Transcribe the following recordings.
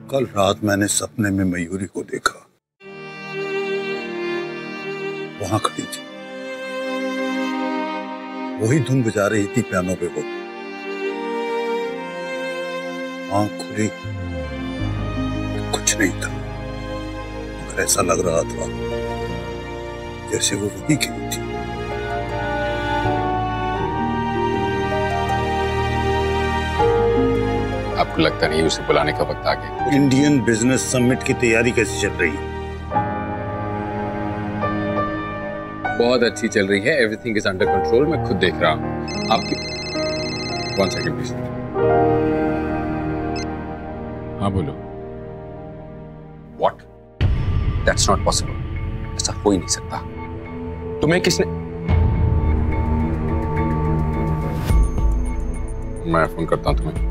कल रात मैंने सपने में मयूरी को देखा, वहां खड़ी थी, वही धुन बजा रही थी पियानो पे। वो आंख खुली, कुछ नहीं था, मगर ऐसा लग रहा था जैसे वो वहीं की थी। आपको लगता नहीं उसे बुलाने का वक्त आ गया? इंडियन बिजनेस समिट की तैयारी कैसी चल रही है? बहुत अच्छी चल रही है। Everything is under control. मैं खुद देख रहा हूँ। आपकी 1 सेकंड प्लीज। हाँ बोलो। What? That's not possible. ऐसा हो ही नहीं सकता। तुम्हें किसने? मैं फोन करता हूँ तुम्हें।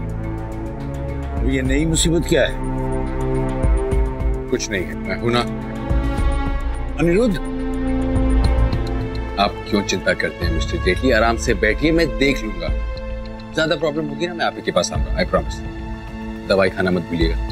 ये नई मुसीबत क्या है? कुछ नहीं है, मैं हूं ना। अनिरुद्ध, आप क्यों चिंता करते हैं मिस्टर जेटली? आराम से बैठिए, मैं देख लूंगा। ज्यादा प्रॉब्लम होगी ना, मैं आप ही के पास आऊंगा। I promise. दवाई खाना मत भूलिएगा।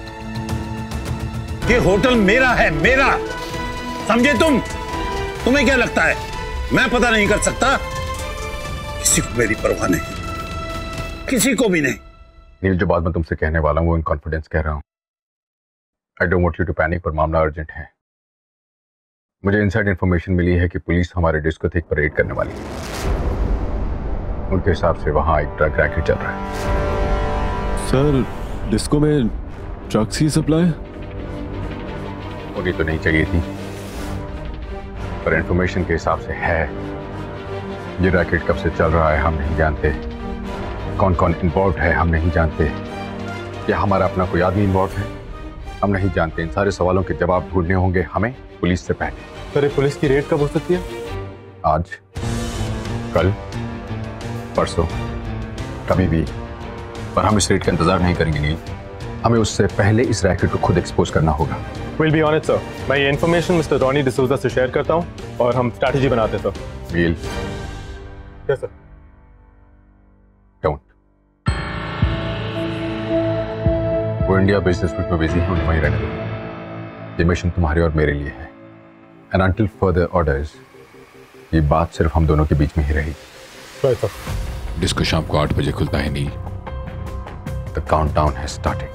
ये होटल मेरा है, मेरा, समझे तुम? तुम्हें क्या लगता है मैं पता नहीं कर सकता? किसी को मेरी परवाह नहीं, किसी को भी नहीं। नील, जो बात मैं तुमसे कहने वाला हूँ वो इन कॉन्फिडेंस कह रहा हूँ। I don't want you to panic, पर मामला अर्जेंट है। मुझे इनसाइड इंफॉर्मेशन मिली है कि पुलिस हमारे डिस्कोथेक पर रेड करने वाली है। उनके हिसाब से वहाँ एक ड्रग रैकेट चल रहा है। सर, डिस्को में ड्रग्स की सप्लाई होनी तो नहीं चाहिए थी, पर इंफॉर्मेशन के हिसाब से है। ये रैकेट कब से चल रहा है हम नहीं जानते, कौन कौन इन्वॉल्व है हम नहीं जानते, क्या हमारा अपना कोई आदमी इन्वॉल्व है हम नहीं जानते। इन सारे सवालों के जवाब ढूंढने होंगे हमें पुलिस से पहले। सर, पुलिस की रेड कब हो सकती है? आज, कल, परसों, कभी भी। पर हम इस रेड का इंतजार नहीं करेंगे नील। हमें उससे पहले इस रैकेट को खुद एक्सपोज करना होगा। Will be on it sir. मैं ये इन्फॉर्मेशन मिस्टर रॉनी डिसूजा से शेयर करता हूँ और हम स्ट्रैटेजी बनाते हैं sir. Neel. Yes sir. Don't. वो इंडिया बिजनेस मीट में बिजी है, उन्हें वहीं रहने दो। ये मिशन तुम्हारे और मेरे लिए है। एंड अंटिल फर्दर ऑर्डर्स, ये बात सिर्फ हम दोनों के बीच में ही रहेगी। Right sir. डिस्को शाम को 8 बजे खुलता है Neel. The countdown has started.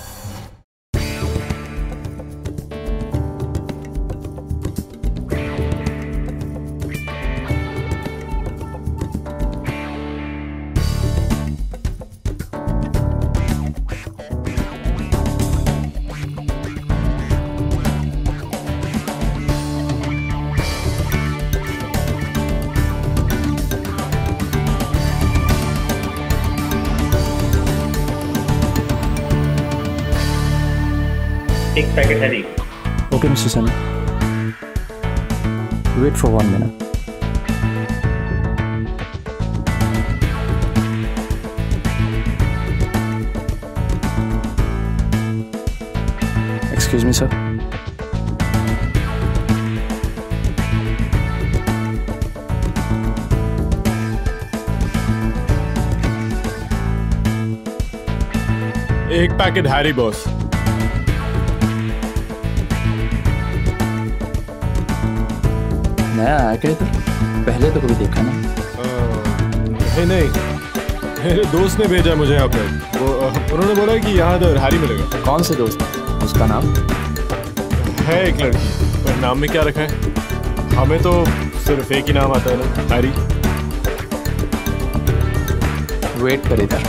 एक पैकेट है। Okay, Mr. Sunny. Wait for 1 minute. Excuse me, sir. एक पैकेट हैरी बॉस। नया है क्या इधर? पहले तो कभी देखा नहीं। नहीं, मेरे दोस्त ने भेजा मुझे यहाँ पर। वो उन्होंने बोला कि यहाँ तो हैरी मिलेगा। कौन से दोस्त? उसका नाम है एक लड़की, पर नाम में क्या रखा है? हमें तो सिर्फ एक ही नाम आता है ना, हैरी। वेट कर इधर।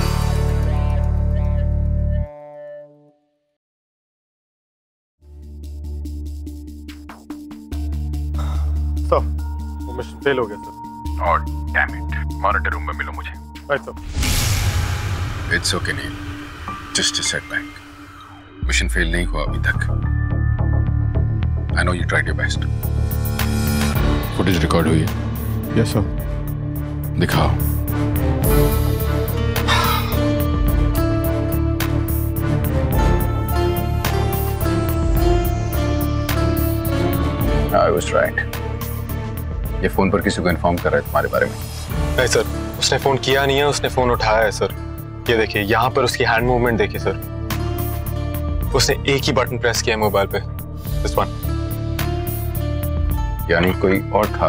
वो मिशन फेल हो गया सर। और डैम इट, मॉनिटर रूम में मिलो मुझे। Right sir. It's okay Neel, just a setback. Mission fail नहीं हुआ अभी तक। I know you tried your best. Footage record हुई है? Yes sir. दिखाओ। I was right. ये फोन पर किसी को इन्फॉर्म कर रहा है तुम्हारे बारे में? नहीं सर, उसने फोन किया नहीं है, उसने फोन उठाया है सर। ये देखिए, यहाँ पर उसकी हैंड मूवमेंट देखिए सर। उसने एक ही बटन प्रेस किया मोबाइल पे, दिस वन। यानी कोई और था,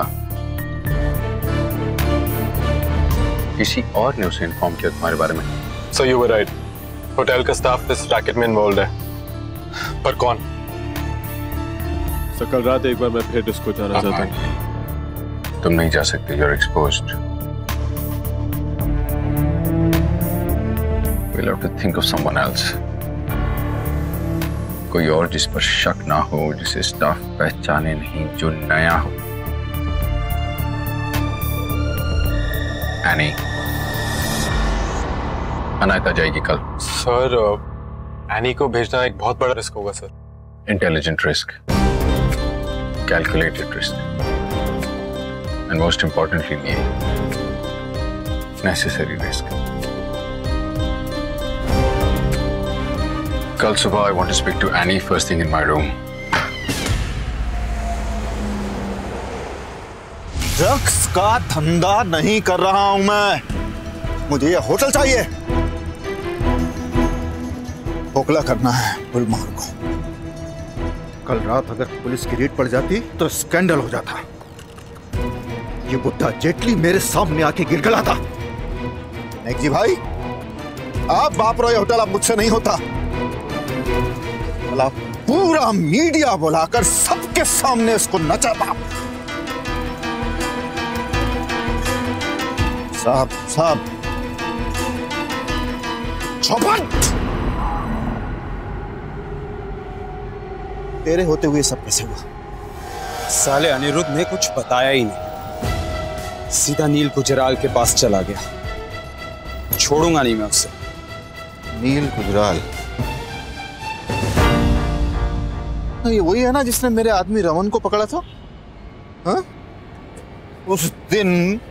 किसी और ने उसे इन्फॉर्म किया तुम्हारे बारे में। So you were right, hotel का स्टाफ इस रैकेट में इन्वॉल्व है, पर कौन? सर कल रात एक बार मैं फिर डिस्को जाना चाहता हूँ। तुम नहीं जा सकते, you're exposed. We'll have to think of someone else. कोई और जिस पर शक ना हो, जिसे स्टाफ पहचाने नहीं, जो नया हो। एनी, अनायता जाएगी कल। सर एनी को भेजना एक बहुत बड़ा रिस्क होगा sir. Intelligent risk, calculated risk, and most importantly necessary risk. कल सुबह I want to speak to Annie first thing in my room. Drugs का धंधा नहीं कर रहा हूं मैं, मुझे यह होटल चाहिए। फोकला करना है गुलमोहर को। कल रात अगर पुलिस की रेड पड़ जाती तो स्कैंडल हो जाता। ये बुड्ढा जेटली मेरे सामने आके गिड़गिड़ाता, मैगजी भाई आप बाप रॉय होटल अब मुझसे नहीं होता। पूरा मीडिया बुलाकर सबके सामने उसको नचाता। साहब चौपट, तेरे होते हुए सब कैसे हुआ? साले अनिरुद्ध ने कुछ बताया ही नहीं, सीधा नील गुजराल के पास चला गया। छोड़ूंगा नहीं मैं उससे। नील गुजराल ये वही है ना जिसने मेरे आदमी रमन को पकड़ा था? हाँ? उस दिन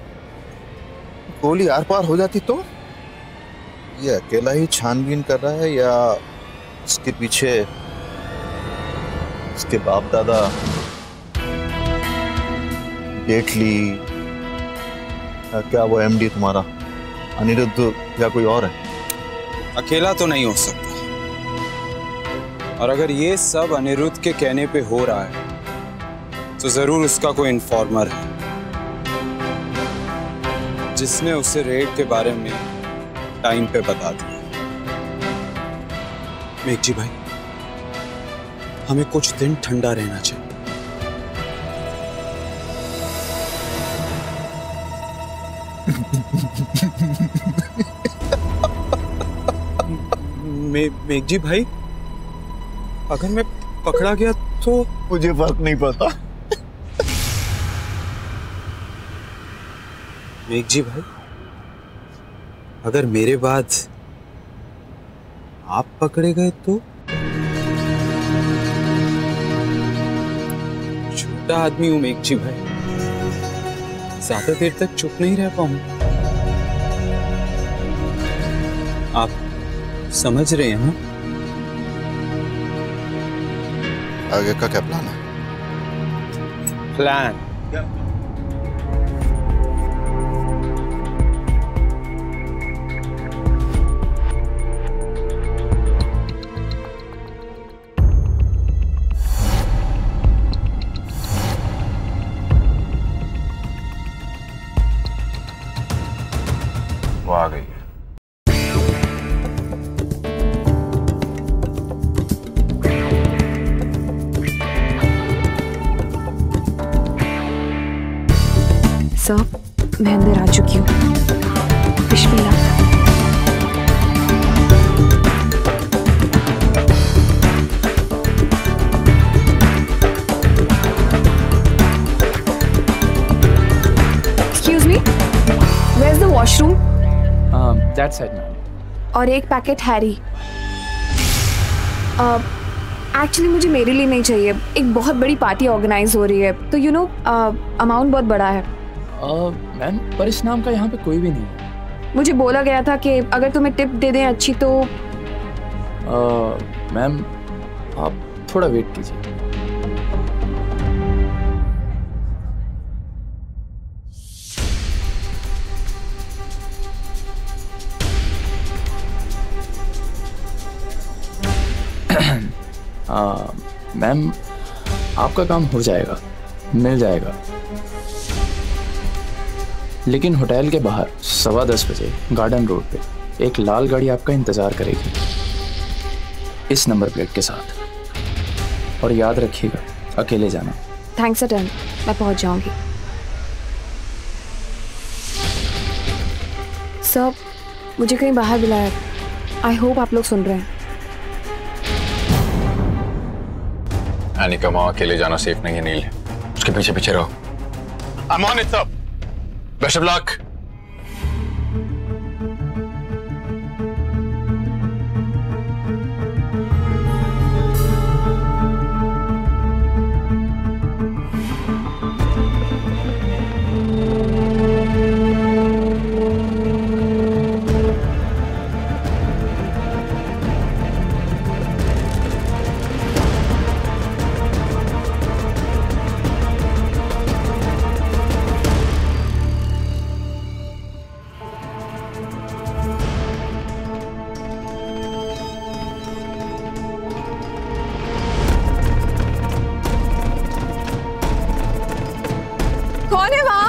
गोली आर पार हो जाती तो? ये अकेला ही छानबीन कर रहा है या उसके पीछे उसके बाप दादा जेटली, क्या वो एमडी तुम्हारा अनिरुद्ध या कोई और है? अकेला तो नहीं हो सकता, और अगर ये सब अनिरुद्ध के कहने पे हो रहा है तो जरूर उसका कोई इन्फॉर्मर है जिसने उसे रेड के बारे में टाइम पे बता दिया। मेघजी भाई, हमें कुछ दिन ठंडा रहना चाहिए। मेघजी भाई, अगर मैं पकड़ा गया तो? मुझे फर्क नहीं पड़ता। मेघजी भाई, अगर मेरे बाद आप पकड़े गए तो? छोटा आदमी हूं मेघजी भाई, ज्यादा देर तक चुप नहीं रह पाऊंगा। आप समझ रहे हैं ना? आगे का क्या प्लान है? प्लान वो आ गई है। सर, मैं अंदर आ चुकी हूँ। बिस्मिल्लाह। Excuse me, where's the washroom? That side, ma'am. और एक पैकेट हैरी। एक्चुअली मुझे मेरे लिए नहीं चाहिए, एक बहुत बड़ी पार्टी ऑर्गेनाइज हो रही है, तो यू नो अमाउंट बहुत बड़ा है। मैम, पर इस नाम का यहाँ पे कोई भी नहीं है। मुझे बोला गया था कि अगर तुम्हें टिप दे दें अच्छी तो। मैम, आप थोड़ा वेट कीजिए। मैम आपका काम हो जाएगा, मिल जाएगा, लेकिन होटल के बाहर 10:15 बजे गार्डन रोड पे एक लाल गाड़ी आपका इंतजार करेगी इस नंबर प्लेट के साथ। और याद रखिएगा अकेले जाना। थैंक्स अटन, मैं पहुंच जाऊंगी। सर मुझे कहीं बाहर बुलाया, आई होप आप लोग सुन रहे हैं। अनिका, वहां अकेले जाना सेफ नहीं है नील, उसके पीछे पीछे रहो। I'm on it, sir. Best of luck. कौन है वहाँ?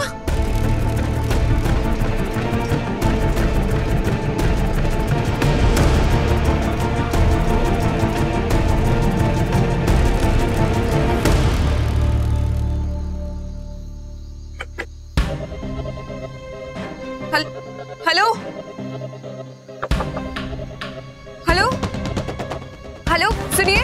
हेलो हेलो हेलो, सुनिए।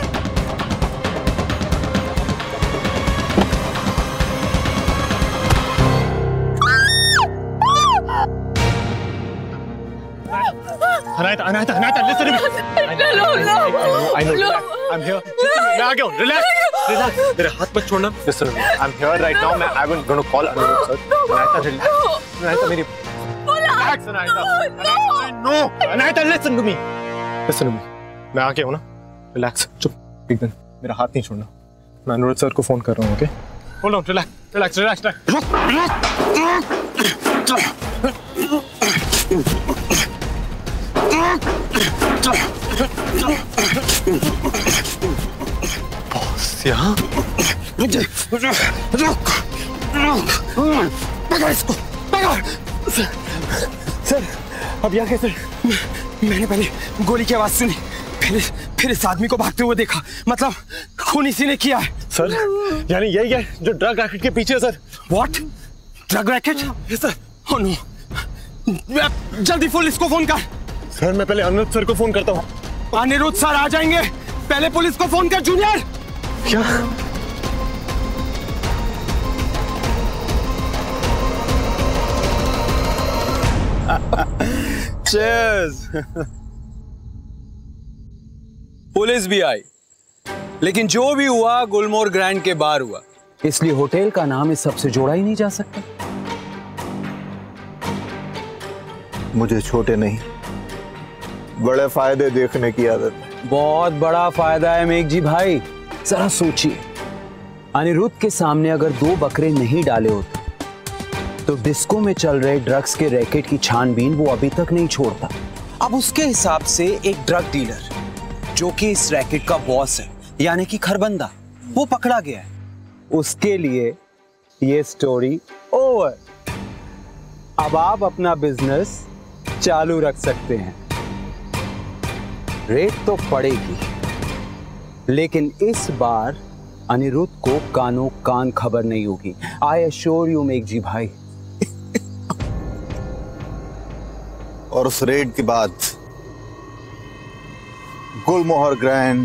Anahita, listen to me. No. I know. I'm here. मैं आ गया हूँ. Relax. मेरे हाथ मत छोड़ना. Listen to me. I'm here right now. I'm going to call Anirudh sir. Anahita, relax. Anahita, मेरी. Relax, Anahita. No. Anahita, listen to me. Listen to me. मैं आ गया हूँ ना. Relax. चुप. एक दिन मेरा हाथ नहीं छोड़ना. मैं अनिरुद्ध सर को फोन कर रहा हूँ. Okay? Hold on. Relax. Boss यहाँ? पकड़ इसको, पकड़। सर, अब यहाँ कैसे? मैंने पहले गोली की आवाज सुनी, फिर इस आदमी को भागते हुए देखा। मतलब खून इसी ने किया है। सर, यानी यही है जो ड्रग रैकेट के पीछे है sir. What? Drug racket? Yes sir. Oh no. जल्दी पुलिस को फोन कर। सर मैं पहले अनिरुद्ध सर को फोन करता हूँ। अनिरुद्ध सर आ जाएंगे, पहले पुलिस को फोन कर। जूनियर क्या? Cheers. पुलिस भी आई, लेकिन जो भी हुआ गुलमोहर ग्रैंड के बाहर हुआ, इसलिए होटल का नाम इस सबसे जोड़ा ही नहीं जा सकता। मुझे छोटे नहीं बड़े फायदे देखने की आदत है। बहुत बड़ा फायदा है मेघ जी भाई। जरा सोचिए, अनिरुद्ध के सामने अगर 2 बकरे नहीं डाले होते तो डिस्को में चल रहे ड्रग्स के रैकेट की छानबीन वो अभी तक नहीं छोड़ता। अब उसके हिसाब से एक ड्रग डीलर जो कि इस रैकेट का बॉस है, यानी कि खरबंदा, वो पकड़ा गया है। उसके लिए ये स्टोरी ओवर। अब आप अपना बिजनेस चालू रख सकते हैं। रेट तो पड़ेगी, लेकिन इस बार अनिरुद्ध को कानों कान खबर नहीं होगी। आई एश्योर यू मेघ जी भाई। और उस रेड के बाद गुलमोहर ग्रैंड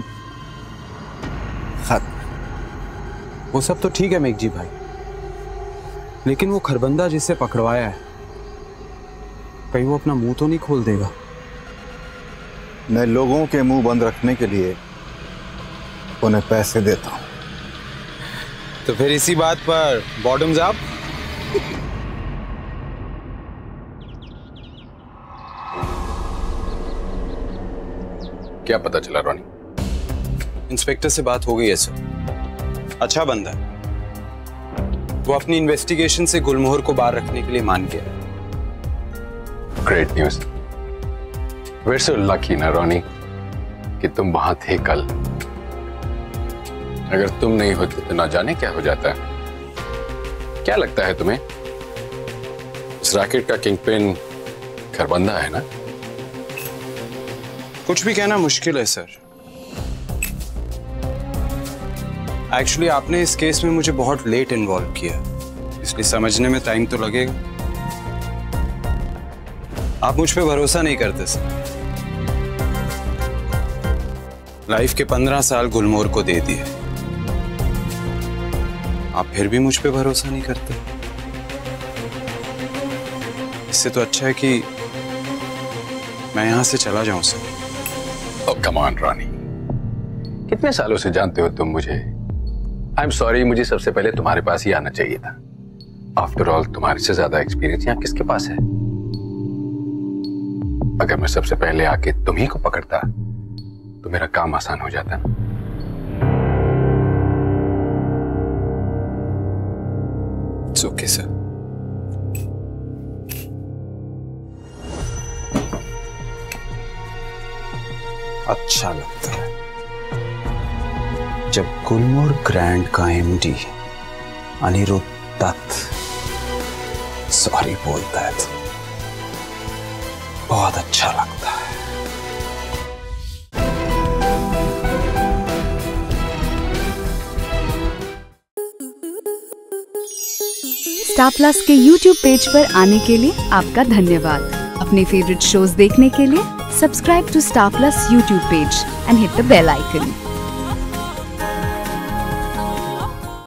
खत्म। वो सब तो ठीक है मेघ जी भाई, लेकिन वो खरबंदा जिससे पकड़वाया है, कहीं वो अपना मुंह तो नहीं खोल देगा? मैं लोगों के मुंह बंद रखने के लिए उन्हें पैसे देता हूं। तो फिर इसी बात पर बॉटम्स अप। क्या पता चला रॉनी? इंस्पेक्टर से बात हो गई है सर, अच्छा बंदा है। वो अपनी इन्वेस्टिगेशन से गुलमोहर को बाहर रखने के लिए मान गया। Great news. We're so lucky ना रॉनी। कि तुम वहां थे कल। अगर तुम नहीं होते तो ना जाने क्या हो जाता। क्या लगता है तुम्हें इस रैकेट का किंगपिन खरबंदा है ना? कुछ भी कहना मुश्किल है सर। एक्चुअली आपने इस केस में मुझे बहुत लेट इन्वॉल्व किया, इसलिए समझने में टाइम तो लगेगा। आप मुझ पे भरोसा नहीं करते सर। लाइफ के 15 साल गुलमोहर को दे दिए, आप फिर भी मुझ पे भरोसा नहीं करते। इससे तो अच्छा है कि मैं यहां से चला जाऊं sir. Oh come on Ronnie, कितने सालों से जानते हो तुम मुझे? आई एम सॉरी, मुझे सबसे पहले तुम्हारे पास ही आना चाहिए था। आफ्टर ऑल तुम्हारे से ज्यादा एक्सपीरियंस यहाँ किसके पास है? अगर मैं सबसे पहले आके तुम्ही को पकड़ता तो मेरा काम आसान हो जाता ना। It's okay sir. अच्छा लगता है जब गुलमोहर ग्रैंड का एमडी अनिरुद्ध दत्त सॉरी बोलता है तो बहुत अच्छा लगता है। स्टार प्लस के YouTube पेज पर आने के लिए आपका धन्यवाद। अपने फेवरेट शोज देखने के लिए subscribe to Star Plus YouTube page and hit the bell icon.